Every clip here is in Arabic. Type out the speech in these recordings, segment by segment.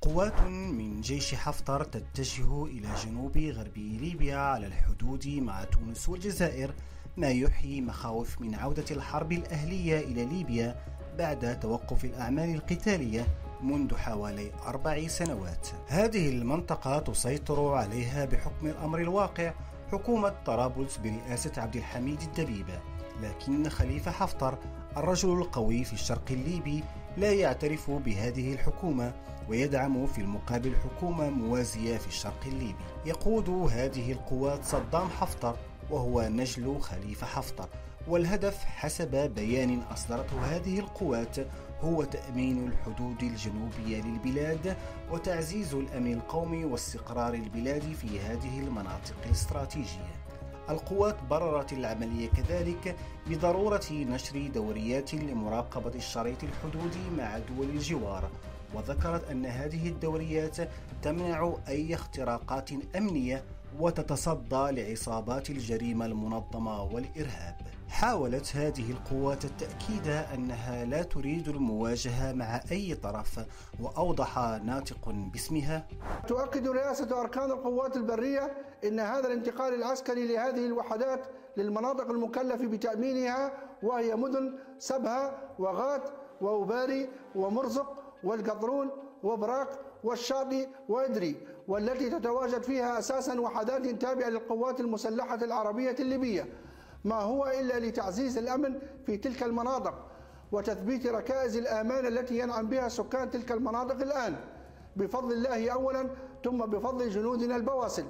قوات من جيش حفتر تتجه إلى جنوب غربي ليبيا على الحدود مع تونس والجزائر، ما يحيي مخاوف من عودة الحرب الأهلية إلى ليبيا بعد توقف الأعمال القتالية منذ حوالي 4 سنوات. هذه المنطقة تسيطر عليها بحكم الأمر الواقع حكومة طرابلس برئاسة عبد الحميد الدبيبة، لكن خليفة حفتر الرجل القوي في الشرق الليبي لا يعترف بهذه الحكومة ويدعم في المقابل حكومة موازية في الشرق الليبي. يقود هذه القوات صدام حفتر وهو نجل خليفة حفتر، والهدف حسب بيان أصدرته هذه القوات هو تأمين الحدود الجنوبية للبلاد وتعزيز الأمن القومي واستقرار البلاد في هذه المناطق الاستراتيجية. القوات بررت العملية كذلك بضرورة نشر دوريات لمراقبة الشريط الحدودي مع دول الجوار، وذكرت أن هذه الدوريات تمنع أي اختراقات أمنية وتتصدى لعصابات الجريمة المنظمة والإرهاب. حاولت هذه القوات التأكيد أنها لا تريد المواجهة مع أي طرف، وأوضح ناطق باسمها: تؤكد رئاسة أركان القوات البرية أن هذا الانتقال العسكري لهذه الوحدات للمناطق المكلف بتأمينها، وهي مدن سبها وغات وأباري ومرزق والقطرون وبراق والشاطئ وإدري، والتي تتواجد فيها أساسا وحدات تابعة للقوات المسلحة العربية الليبية، ما هو إلا لتعزيز الأمن في تلك المناطق وتثبيت ركائز الأمان التي ينعم بها سكان تلك المناطق الآن بفضل الله أولا، ثم بفضل جنودنا البواسل.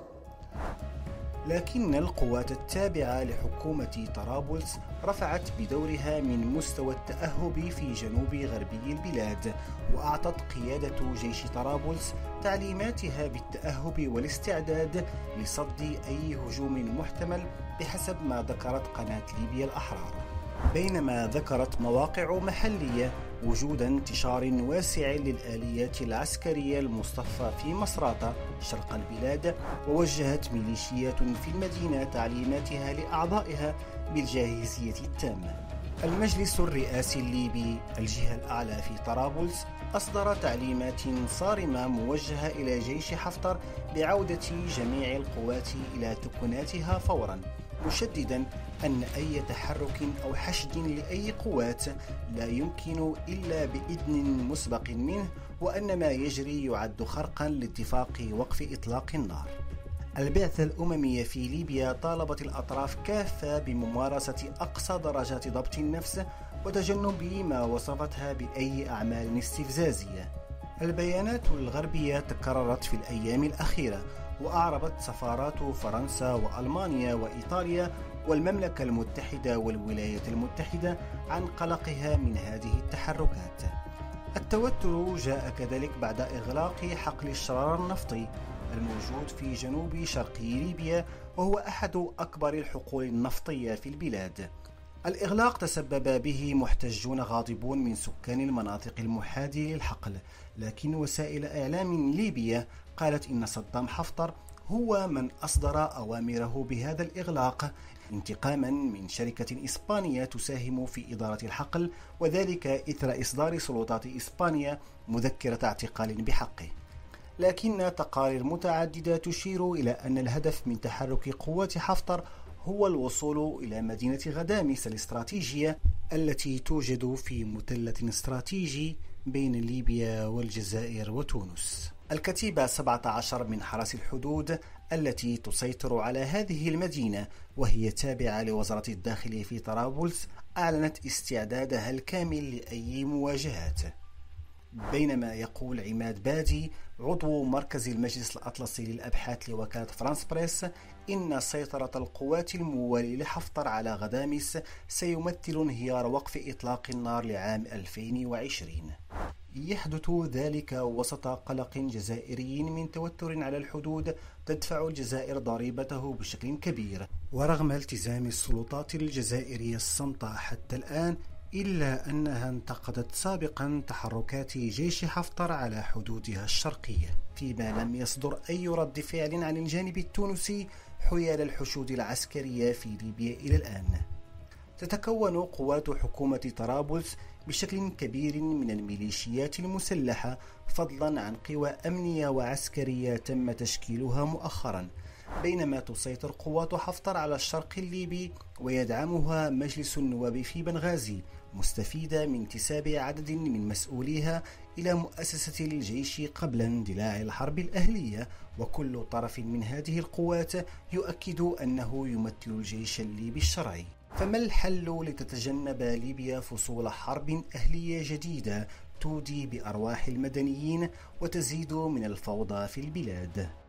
لكن القوات التابعة لحكومة طرابلس رفعت بدورها من مستوى التأهب في جنوب غربي البلاد، وأعطت قيادة جيش طرابلس تعليماتها بالتأهب والاستعداد لصد أي هجوم محتمل بحسب ما ذكرت قناة ليبيا الأحرار. بينما ذكرت مواقع محلية وجود انتشار واسع للآليات العسكرية المصطفى في مصراتة شرق البلاد، ووجهت ميليشيات في المدينة تعليماتها لأعضائها بالجاهزية التامة. المجلس الرئاسي الليبي الجهة الأعلى في طرابلس أصدر تعليمات صارمة موجهة إلى جيش حفتر بعودة جميع القوات إلى تكناتها فورا، مشددا أن أي تحرك أو حشد لأي قوات لا يمكن إلا بإذن مسبق منه، وأن ما يجري يعد خرقا لاتفاق وقف إطلاق النار. البعثة الأممية في ليبيا طالبت الأطراف كافة بممارسة أقصى درجات ضبط النفس وتجنب ما وصفتها بأي أعمال استفزازية. البيانات الغربية تكررت في الأيام الأخيرة، وأعربت سفارات فرنسا وألمانيا وإيطاليا والمملكة المتحدة والولايات المتحدة عن قلقها من هذه التحركات. التوتر جاء كذلك بعد إغلاق حقل الشرار النفطي الموجود في جنوب شرقي ليبيا، وهو أحد أكبر الحقول النفطية في البلاد. الإغلاق تسبب به محتجون غاضبون من سكان المناطق المحاذية للحقل، لكن وسائل إعلام ليبيا قالت إن صدام حفتر هو من أصدر أوامره بهذا الإغلاق انتقاما من شركة إسبانية تساهم في إدارة الحقل، وذلك إثر إصدار سلطات إسبانيا مذكرة اعتقال بحقه. لكن تقارير متعددة تشير إلى أن الهدف من تحرك قوات حفتر هو الوصول إلى مدينة غدامس الاستراتيجية التي توجد في مثلث استراتيجي بين ليبيا والجزائر وتونس. الكتيبة 17 من حرس الحدود التي تسيطر على هذه المدينة وهي تابعة لوزارة الداخلية في طرابلس أعلنت استعدادها الكامل لأي مواجهات. بينما يقول عماد بادي عضو مركز المجلس الأطلسي للأبحاث لوكالة فرانس بريس إن سيطرة القوات الموالية لحفتر على غدامس سيمثل انهيار وقف إطلاق النار لعام 2020. يحدث ذلك وسط قلق جزائري من توتر على الحدود تدفع الجزائر ضريبته بشكل كبير، ورغم التزام السلطات الجزائرية الصمت حتى الآن، إلا أنها انتقدت سابقا تحركات جيش حفتر على حدودها الشرقية، فيما لم يصدر أي رد فعل عن الجانب التونسي حيال الحشود العسكرية في ليبيا إلى الآن. تتكون قوات حكومة طرابلس بشكل كبير من الميليشيات المسلحة، فضلا عن قوى أمنية وعسكرية تم تشكيلها مؤخرا، بينما تسيطر قوات حفتر على الشرق الليبي ويدعمها مجلس النواب في بنغازي، مستفيدة من انتساب عدد من مسؤوليها إلى مؤسسة الجيش قبل اندلاع الحرب الأهلية. وكل طرف من هذه القوات يؤكد أنه يمثل الجيش الليبي الشرعي. فما الحل لتتجنب ليبيا فصول حرب أهلية جديدة تودي بأرواح المدنيين وتزيد من الفوضى في البلاد؟